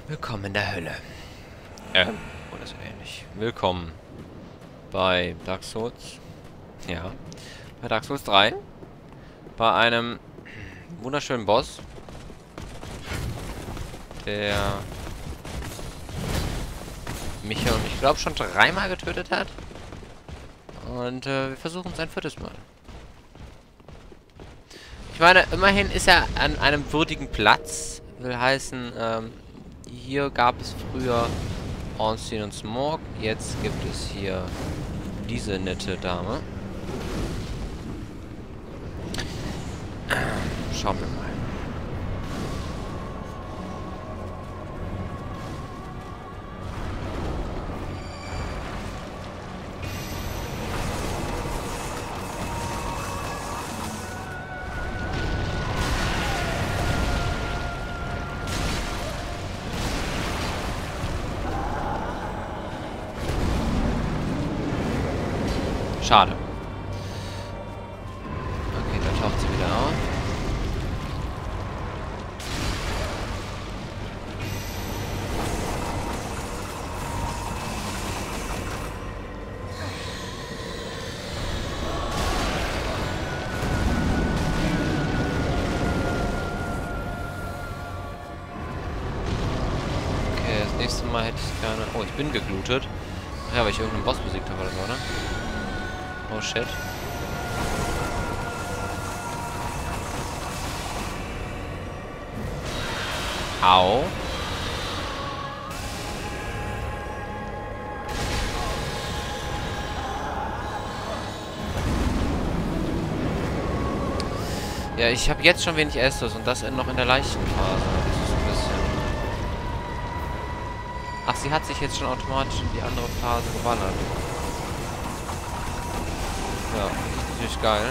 Willkommen in der Hölle. Oder so ähnlich. Willkommen bei Dark Souls. Ja. Bei Dark Souls 3. Bei einem wunderschönen Boss, der mich und ich glaube schon dreimal getötet hat. Und wir versuchen es ein viertes Mal. Ich meine, immerhin ist er an einem würdigen Platz. Will heißen, hier gab es früher Ornstein und Smog. Jetzt gibt es hier diese nette Dame. Schauen wir mal. Schade. Okay, da taucht sie wieder auf. Okay, das nächste Mal hätte ich gerne... Oh, ich bin geglutet. Ach ja, weil ich irgendeinen Boss besiegt habe oder so, ne? Oh, shit. Au. Ja, ich habe jetzt schon wenig Estus und das noch in der leichten Phase. Das ist ein bisschen... Ach, sie hat sich jetzt schon automatisch in die andere Phase geballert. Ja, das ist natürlich geil.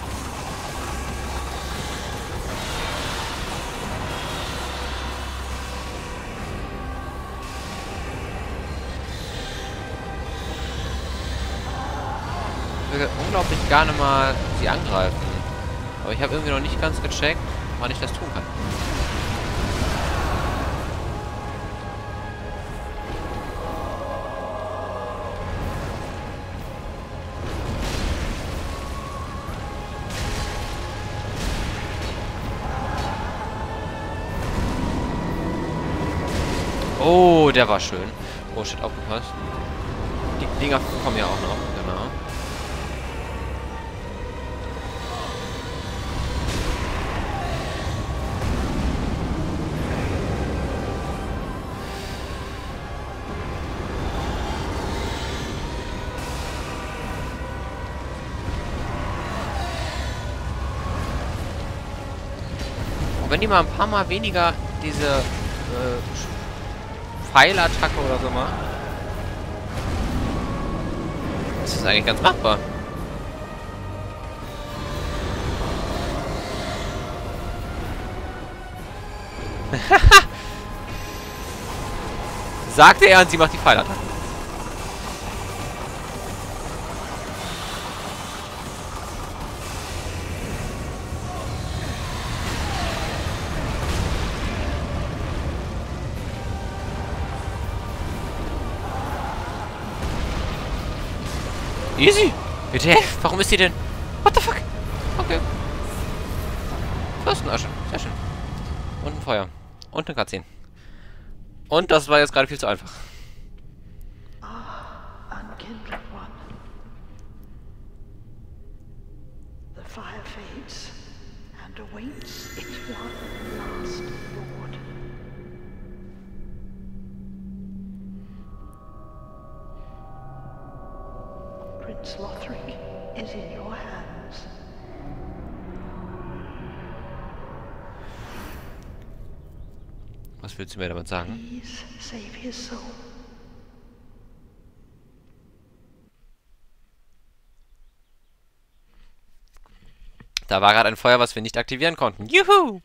Ich würde unglaublich gerne mal sie angreifen. Aber ich habe irgendwie noch nicht ganz gecheckt, wann ich das tun kann. Oh, der war schön. Oh shit, aufgepasst. Die Dinger kommen ja auch noch, genau. Und wenn die mal ein paar Mal weniger diese Pfeilattacke oder so machen, ist das eigentlich ganz machbar. Sagte er und sie macht die Pfeilattacke. Easy. Bitte? Warum ist die denn? What the fuck? Okay. Fürstenasche. Sehr schön. Und ein Feuer. Und eine Cutscene. Und das war jetzt gerade viel zu einfach. Unkindled one. The fire fades and awaits its one last lord. Prince Lothric is in your hands. Was willst du mir damit sagen? Please save his soul. Da war gerade ein Feuer, was wir nicht aktivieren konnten. Juhu!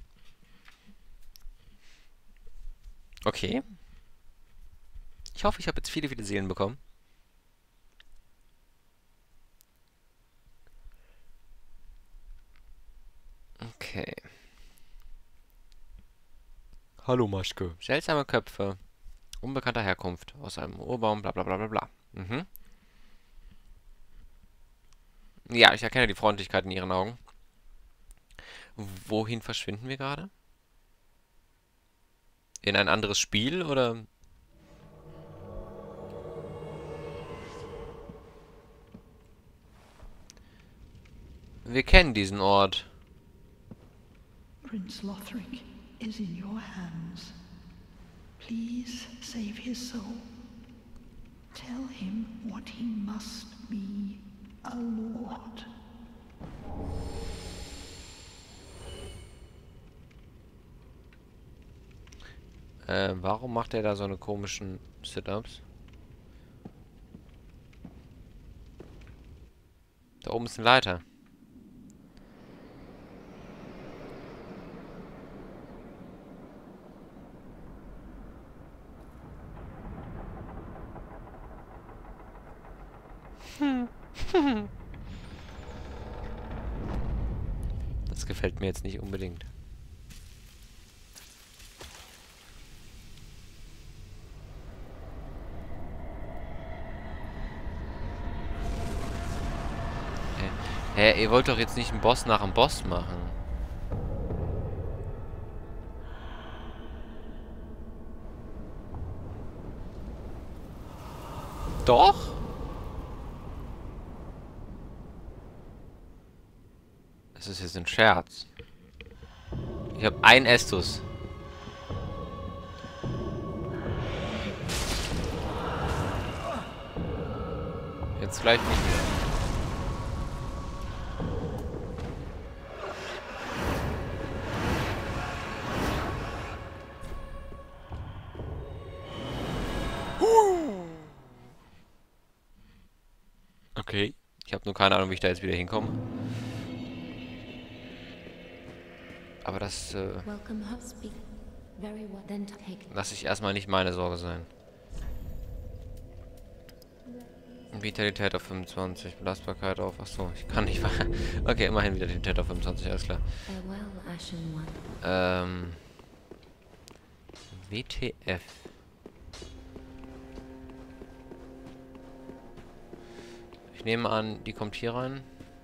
Okay. Ich hoffe, ich habe jetzt viele, viele Seelen bekommen. Okay. Hallo Maschke. Seltsame Köpfe. Unbekannter Herkunft. Aus einem Urbaum, bla bla bla bla bla. Mhm. Ja, ich erkenne die Freundlichkeit in ihren Augen. Wohin verschwinden wir gerade? In ein anderes Spiel, oder? Wir kennen diesen Ort. Prince Lothric is in your hands. Please save his soul. Tell him what he must be, a lord. Warum macht er da so eine komischen Sit-Ups? Da oben ist eine Leiter. Das gefällt mir jetzt nicht unbedingt. Hä, ihr wollt doch jetzt nicht einen Boss nach einem Boss machen. Doch? Das ist jetzt ein Scherz. Ich habe einen Estus. Jetzt gleich nicht mehr. Okay. Ich habe nur keine Ahnung, wie ich da jetzt wieder hinkomme. Aber das lasse ich erstmal nicht meine Sorge sein. Vitalität auf 25, Belastbarkeit auf... Achso, ich kann nicht... Okay, immerhin Vitalität auf 25, alles klar. WTF. Ich nehme an, die kommt hier rein.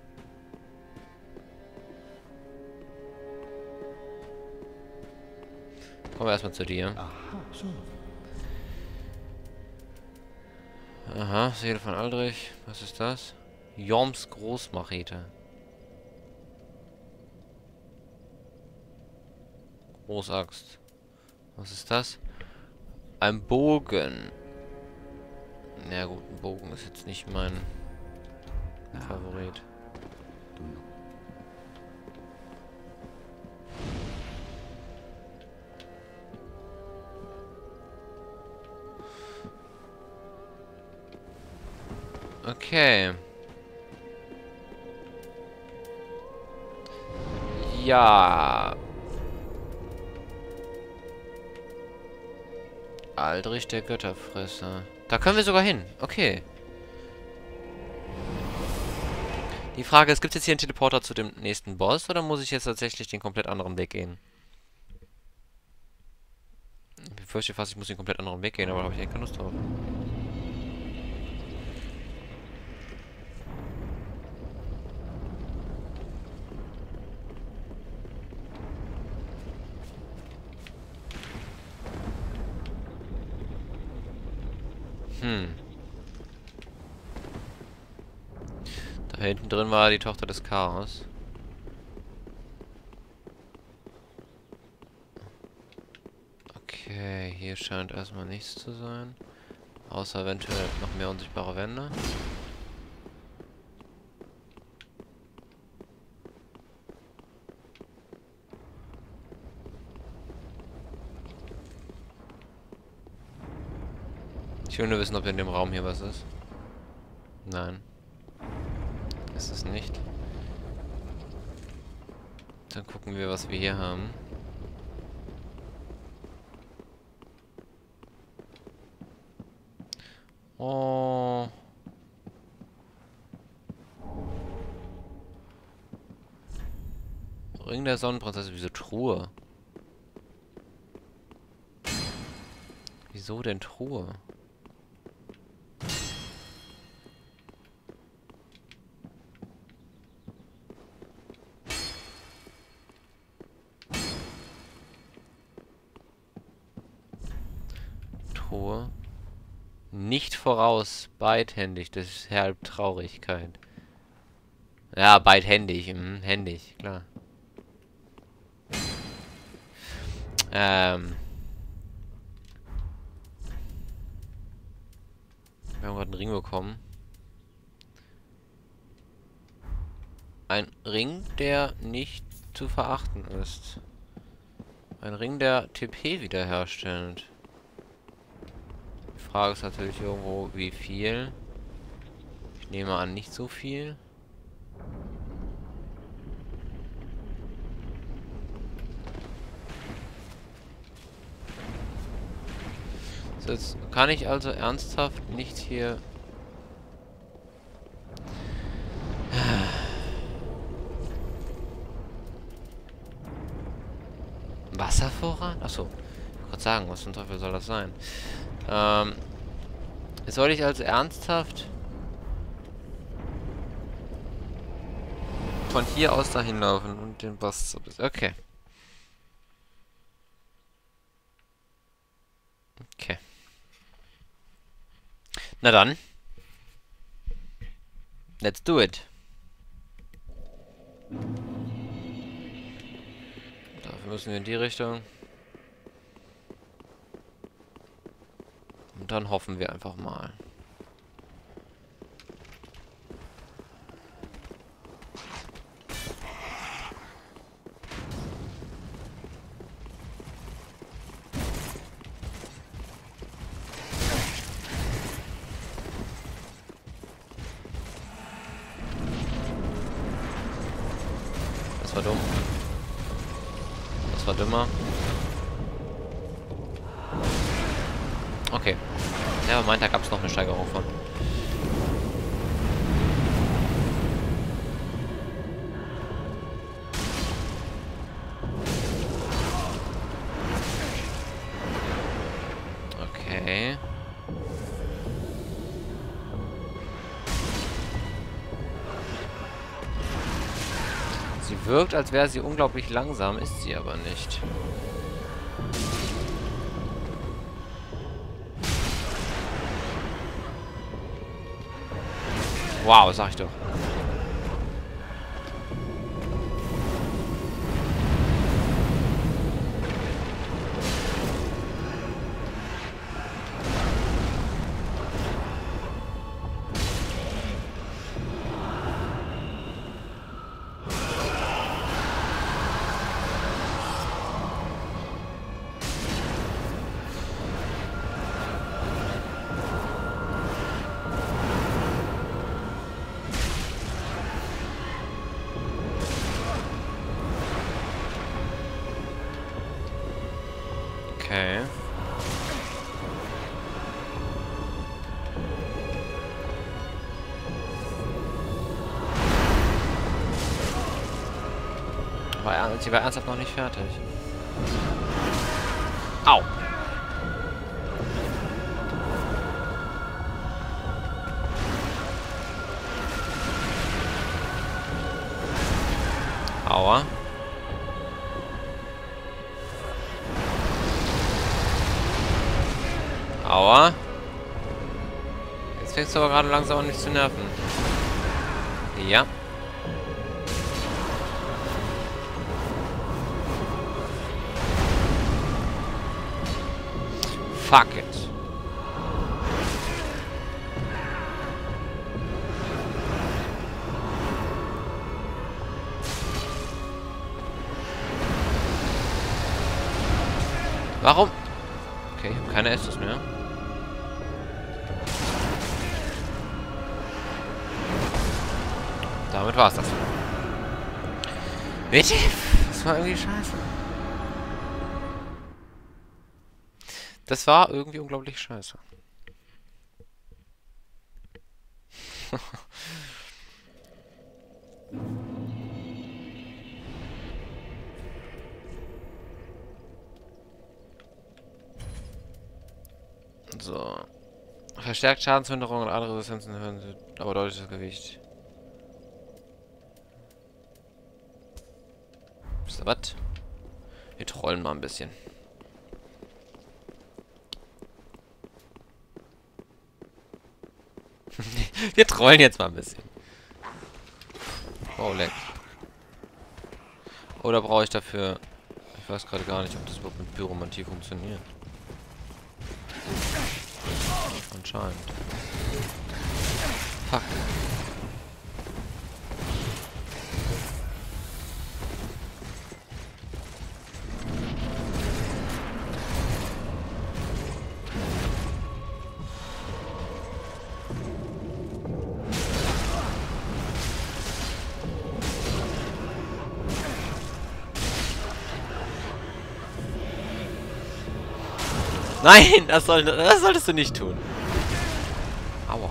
Kommen wir erstmal zu dir. Aha, Seele von Aldrich. Was ist das? Jorms Großmachete. Großaxt. Was ist das? Ein Bogen. Na ja, gut, ein Bogen ist jetzt nicht mein Favorit. Okay. Ja. Aldrich der Götterfresser. Da können wir sogar hin. Okay. Die Frage ist, gibt es jetzt hier einen Teleporter zu dem nächsten Boss oder muss ich jetzt tatsächlich den komplett anderen Weg gehen? Ich befürchte fast, ich muss den komplett anderen Weg gehen, aber da habe ich echt keine Lust drauf. Da hinten drin war die Tochter des Chaos. Okay, hier scheint erstmal nichts zu sein. Außer eventuell noch mehr unsichtbare Wände. Ich will nur wissen, ob in dem Raum hier was ist. Nein. Ist es nicht. Dann gucken wir, was wir hier haben. Oh. Ring der Sonnenprinzessin, wieso Truhe? Wieso denn Truhe? Truhe. Nicht voraus. Beidhändig. Das ist halb Traurigkeit. Ja, beidhändig. Händig, klar. Wir haben gerade einen Ring bekommen. Ein Ring, der nicht zu verachten ist. Ein Ring, der TP wiederherstellt. Die Frage ist natürlich irgendwo, wie viel. Ich nehme an, nicht so viel. So, jetzt kann ich also ernsthaft nicht hier... Wasservorrat? Achso. Ich wollte gerade sagen, was zum Teufel soll das sein? Soll ich also ernsthaft von hier aus dahin laufen und den Boss zu besiegen? Okay. Okay. Na dann. Let's do it. Dafür müssen wir in die Richtung. Und dann hoffen wir einfach mal. Das war dumm. Das war dümmer. Okay. Ja, meint, da gab es noch eine Steigerung von. Okay. Sie wirkt, als wäre sie unglaublich langsam, ist sie aber nicht. Wow, sag ich doch. Okay. Sie war ernsthaft noch nicht fertig. Au! Aua. Aua. Jetzt fängst du aber gerade langsam an, mich zu nerven. Ja. Fuck it. Warum? Okay, ich habe keine Estes mehr. Damit war's das. Bitte? Das war irgendwie scheiße. Das war irgendwie unglaublich scheiße. So. Verstärkt Schadensminderung und andere Resistenzen erhöhen sie, aber deutlich das Gewicht. Wisst ihr was? Wir trollen mal ein bisschen. Wir trollen jetzt mal ein bisschen. Oh, leck. Oder brauche ich dafür... Ich weiß gerade gar nicht, ob das überhaupt mit Pyromantie funktioniert. Anscheinend. Fuck. Nein, das solltest du nicht tun. Aua.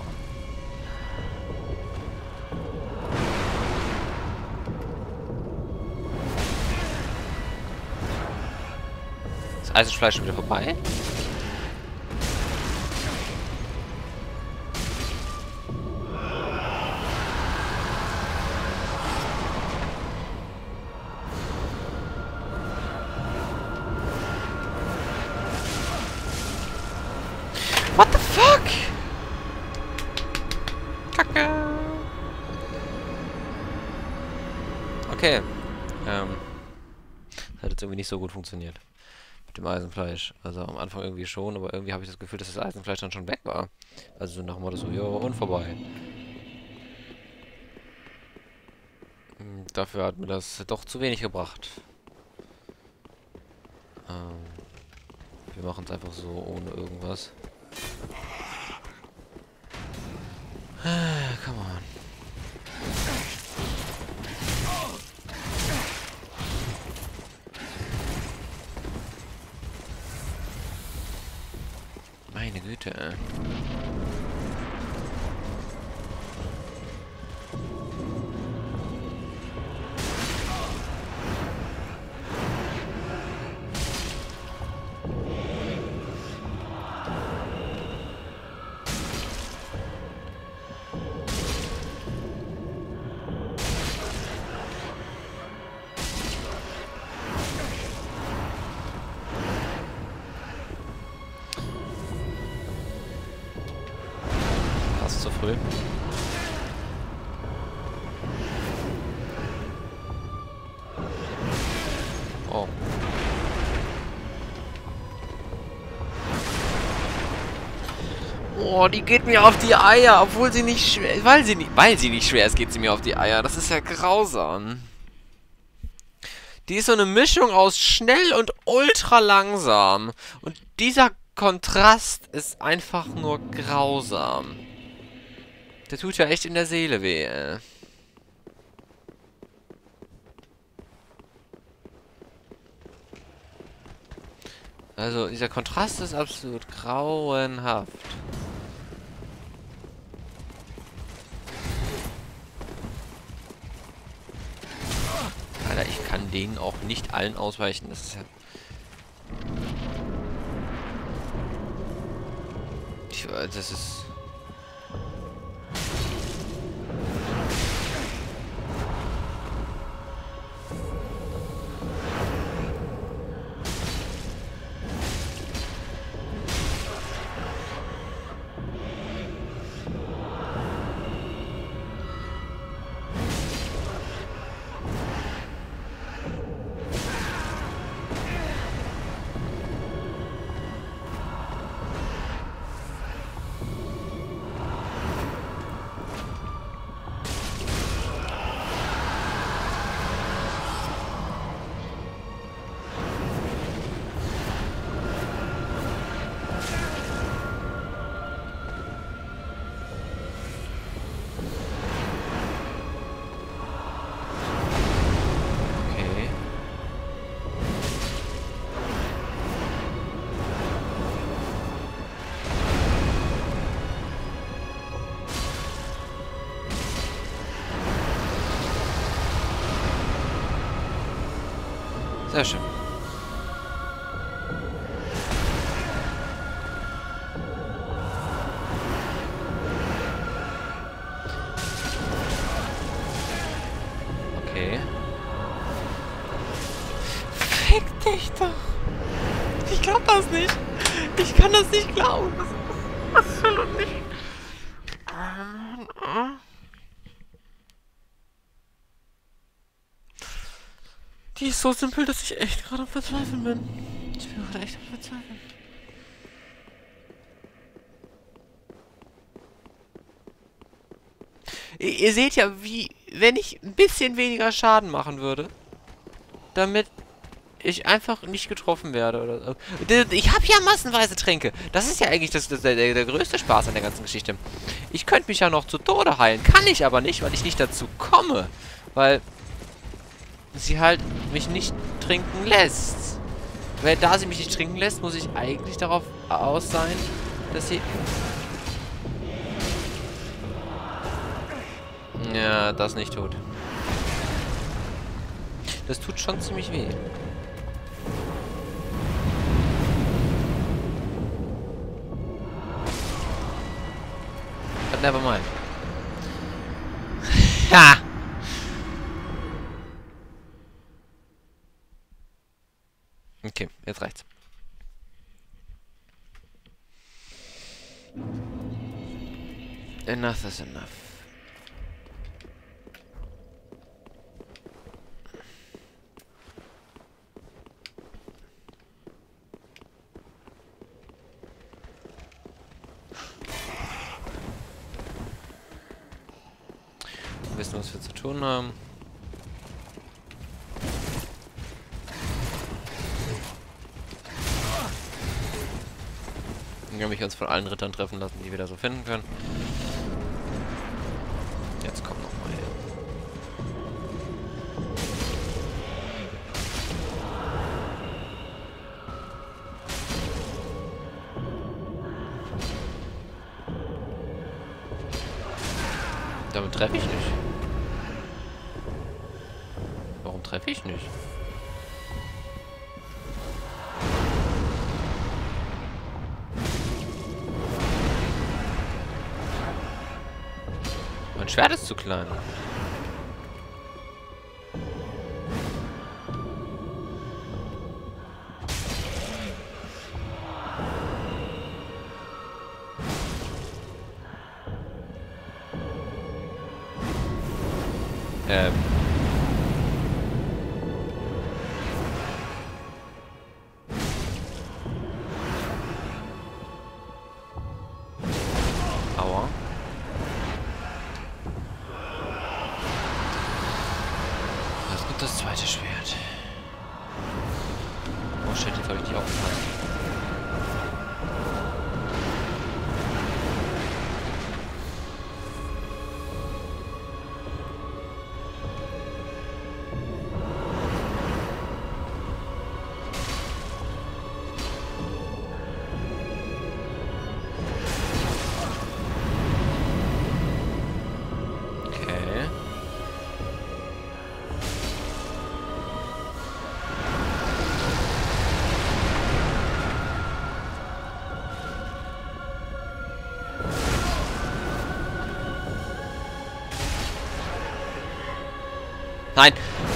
Ist Eisenfleisch schon wieder vorbei? What the fuck? Kacke. Okay. Das hat jetzt irgendwie nicht so gut funktioniert. Mit dem Eisenfleisch. Also am Anfang irgendwie schon, aber irgendwie habe ich das Gefühl, dass das Eisenfleisch dann schon weg war. Also so nach dem Motto so, jo, und vorbei. Dafür hat mir das doch zu wenig gebracht. Wir machen es einfach so, ohne irgendwas. Come on. Meine Güte. Zu früh. Oh. Oh, die geht mir auf die Eier, obwohl sie nicht schwer, weil sie nicht schwer ist, geht sie mir auf die Eier. Das ist ja grausam. Die ist so eine Mischung aus schnell und ultra langsam. Und dieser Kontrast ist einfach nur grausam. Der tut ja echt in der Seele weh, ey. Also, dieser Kontrast ist absolut grauenhaft. Alter, ich kann denen auch nicht allen ausweichen. Das ist ja... das ist... Sehr schön. nicht. Ich kann das nicht glauben. Das ist nicht. Die ist so simpel, dass ich echt gerade am Verzweifeln bin. Ich bin gerade echt am Verzweifeln. Ihr seht ja, wie, wenn ich ein bisschen weniger Schaden machen würde, damit ich einfach nicht getroffen werde oder so. Ich habe ja massenweise Tränke. Das ist ja eigentlich der größte Spaß an der ganzen Geschichte. Ich könnte mich ja noch zu Tode heilen. Kann ich aber nicht, weil ich nicht dazu komme. Weil sie halt mich nicht trinken lässt. Weil da sie mich nicht trinken lässt, muss ich eigentlich darauf aus sein, dass sie... Ja, das nicht tut. Das tut schon ziemlich weh. But never mind. Ha! Okay, jetzt reicht's. Enough is enough. Wir wissen, was wir zu tun haben. Dann können wir uns von allen Rittern treffen lassen, die wir da so finden können. Jetzt komm noch mal her. Damit treffe ich nicht. Warum treffe ich nicht? Mein Schwert ist zu klein. Aua. Was gibt das zweite Schwert? Oh shit, jetzt habe ich die aufgepasst. Nein!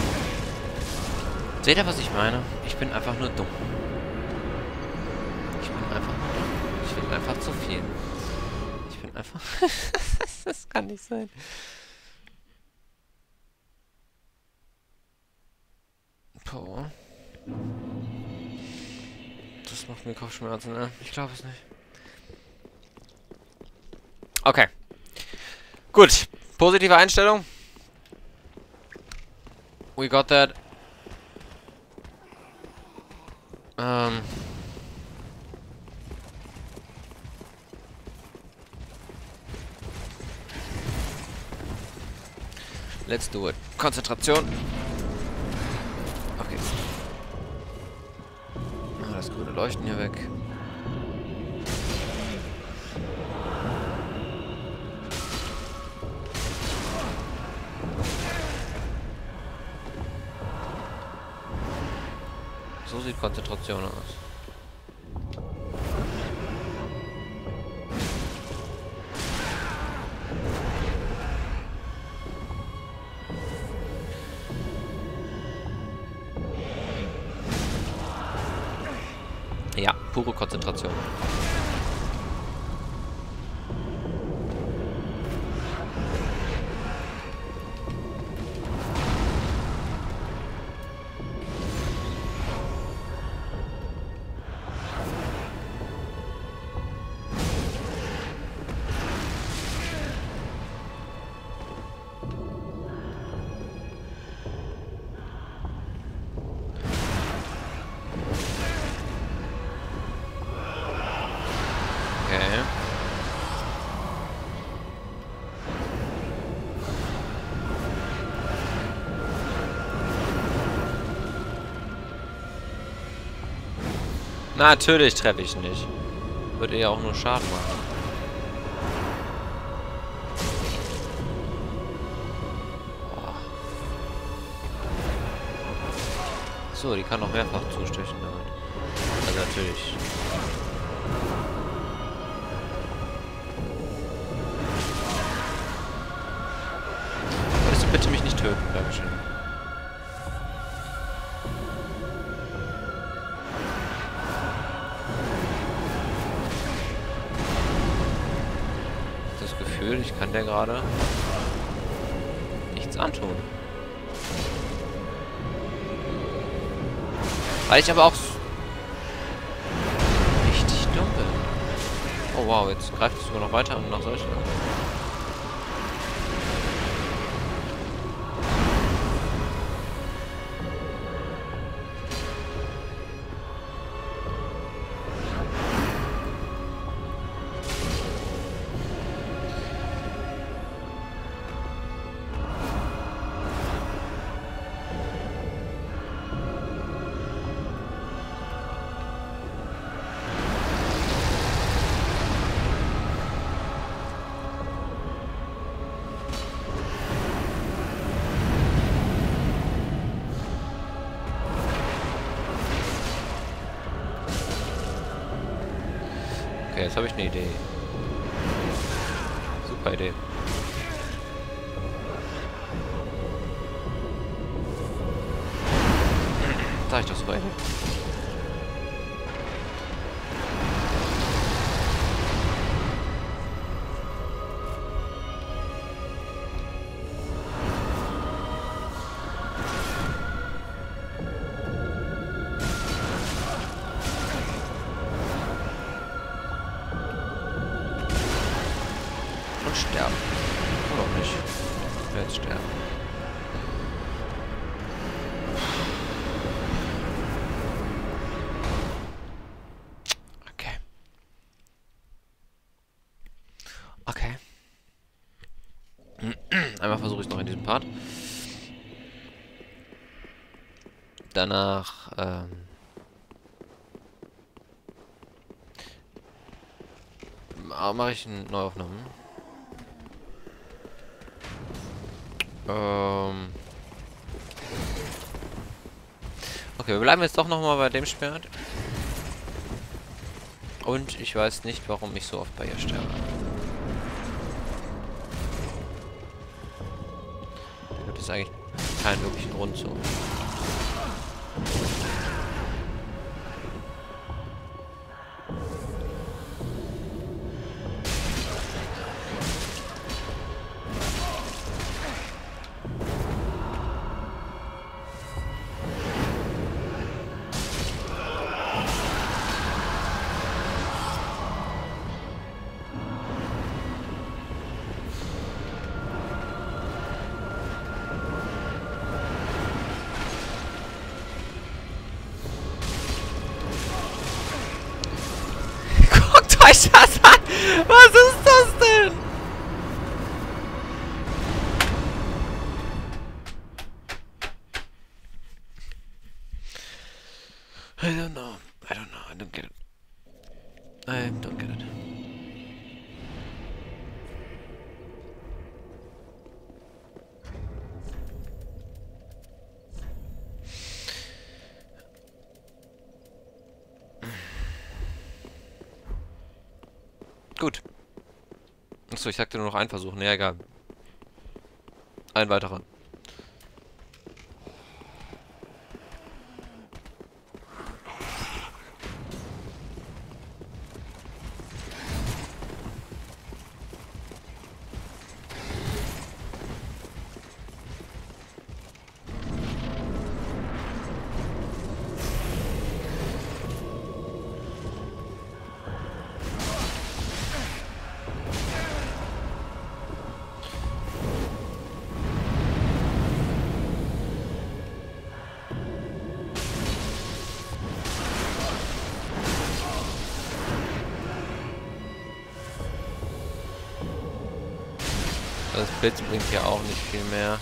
Seht ihr, was ich meine? Ich bin einfach nur dumm. Ich bin einfach nur dumm. Ich will einfach zu viel. Ich bin einfach... Das kann nicht sein. Boah. Das macht mir Kopfschmerzen, ne? Ich glaube es nicht. Okay. Gut. Positive Einstellung. We got that. Let's do it. Konzentration. Okay. Das grüne Leuchten hier weg. So sieht Konzentration aus. Ja, pure Konzentration. Natürlich treffe ich nicht. Würde ja auch nur Schaden machen. Boah. So, die kann noch mehrfach zustechen damit. Also natürlich. Würdest du bitte mich nicht töten? Dankeschön. Ich kann der gerade nichts antun. Weil ich aber auch richtig dumm bin. Oh wow, jetzt greift es sogar noch weiter und nach solchen. Okay, jetzt habe ich eine Idee. Super Idee. Sag ich doch, super Idee. Sterben. Oder auch nicht. Ich werde jetzt sterben. Okay. Okay. Einmal versuche ich es noch in diesem Part. Danach, mache ich eine Neuaufnahme. Okay, wir bleiben jetzt doch nochmal bei dem Schwert. Und ich weiß nicht, warum ich so oft bei ihr sterbe. Da gibt es eigentlich keinen wirklichen Grund zu. euch das an? Was ist das denn? I don't know. I don't know. I don't get it. I don't get it. Gut. Achso, ich sagte nur noch einen Versuch. Ne, egal. Ein weiterer. Das Blitz bringt ja auch nicht viel mehr.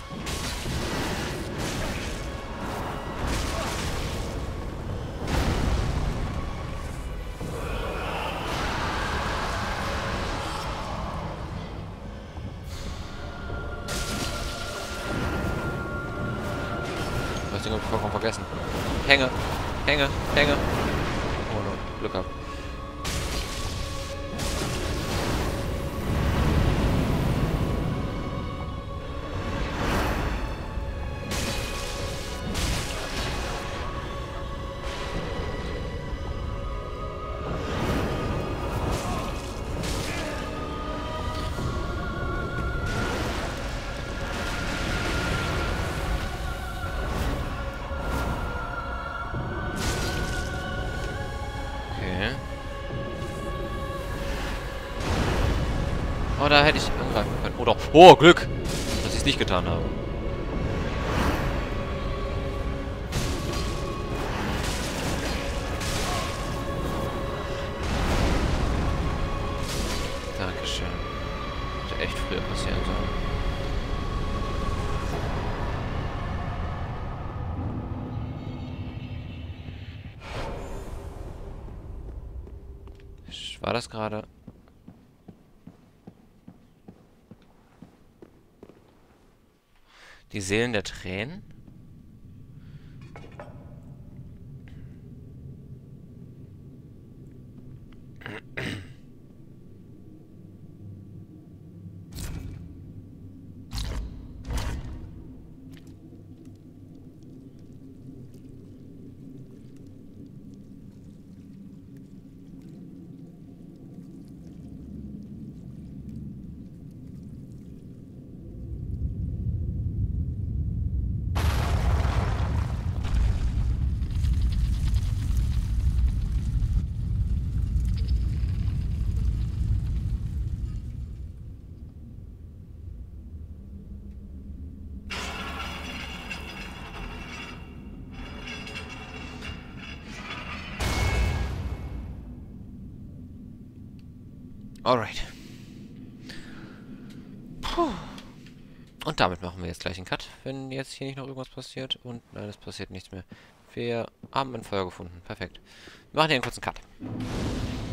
Das Ding hab ich vollkommen vergessen. Hänge! Hänge! Hänge! Oh no, Glück gehabt. Oh, da hätte ich angreifen können. Oder... Oh, Glück! Dass ich es nicht getan habe. Dankeschön. Hätte echt früher passieren sollen. War das gerade... Die Seelen der Tränen? Alright. Puh. Und damit machen wir jetzt gleich einen Cut, wenn jetzt hier nicht noch irgendwas passiert. Und nein, es passiert nichts mehr. Wir haben ein Feuer gefunden. Perfekt. Wir machen hier einen kurzen Cut.